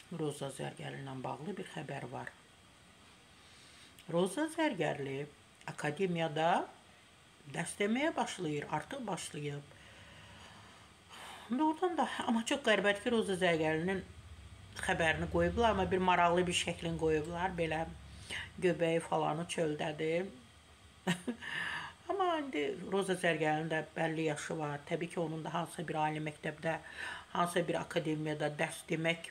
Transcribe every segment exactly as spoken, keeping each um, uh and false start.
Roza Zərgərli ilə bağlı bir xəbər var. Roza Zərgərli akademiyada dərs deməyə başlayır, artıq başlayıb. Doğrudan da, amma çox qəribədir ki, Roza Zərgərlinin xəbərini qoyublar, amma bir maraqlı bir şəklin qoyublar, belə göbəyi falanı çöldədir. Amma indi Roza Zərgərlinin də bəlli yaşı var. Təbii ki, onun da hansısa bir ali məktəbdə, hansısa bir akademiyada dərs demək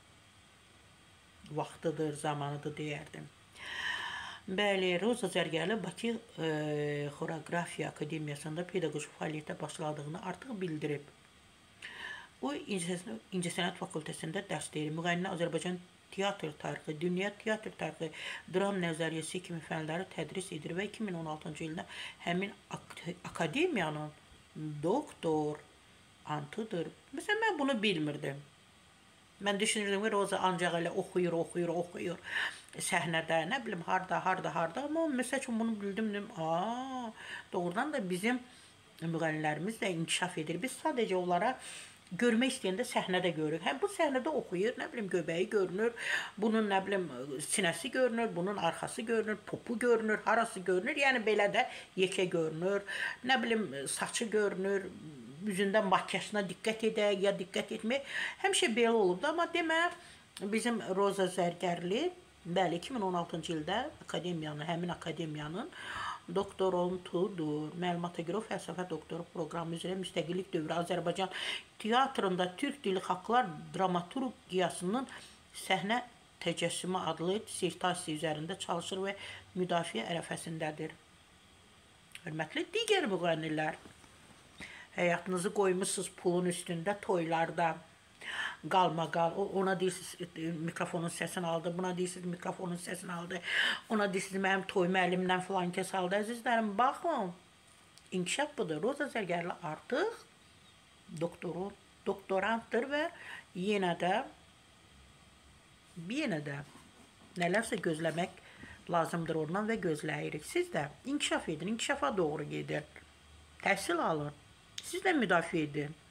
vaxtıdır, zamanıdır deyərdim. Bəli, Roza Zərgərli Bakı e, Xoreografiya Akademiyasında pedaqoji fəaliyyətə başladığını artıq bildirib. O, İncəsənət Fakültəsində dərs deyir. Müğənni Azərbaycan teatr tarixi, dünya teatr tarixi, dram nəzəriyyəsi kimi fənləri tədris edir və iki min on altıncı ildə həmin ak akademiyanın doktor antıdır. Məsələn, mən bunu bilmirdim. Mən düşünürdüm ki, Roza ancaq elə oxuyur, oxuyur, oxuyur səhnədə, nə bilim, harda, harda, harda. Amma məsəl üçün bunu bildim, dedim, aa, doğrudan da bizim müğənnilərimiz də inkişaf edir. Biz sadəcə onlara görmək istəyəndə səhnədə görürük. Həm bu səhnədə oxuyur, nə bilim, göbəyi görünür, bunun, nə bilim, sinəsi görünür, bunun arxası görünür, popu görünür, harası görünür. Yəni, belə də yekə görünür, nə bilim, saçı görünür, üzündə makyajına diqqət edək, ya diqqət etmək. Həmişə belə olubdu, amma demə, bizim Roza Zərgərli, bəli, iki min on altıncı ildə akademiyanın, həmin akademiyanın doktorantudur, məlumata görə fəlsəfə doktoru proqramı üzrə müstəqillik dövrü Azərbaycan teatrında Türk dili xalqlar dramaturgiyasının səhnə təcəssümü adlı dissertasiya üzərində çalışır və müdafiə ərəfəsindədir. Hörmətli digər müğənnilər, həyatınızı qoymuşsunuz pulun üstündə, toylarda, qalma-qal, ona deyirsiniz, mikrofonun səsini aldı, buna deyirsiniz, mikrofonun səsini aldı, ona deyirsiniz, mənim toyumu əlimdən filan kəs aldı. Əzizlərim, baxın, inkişaf budur. Roza Zərgərli artıq doktoru, doktorantdır və yenə də, yenə də nələrsə gözləmək lazımdır ondan və gözləyirik. Siz də inkişaf edin, inkişafa doğru gedin, təhsil alın, siz də müdafiə edin.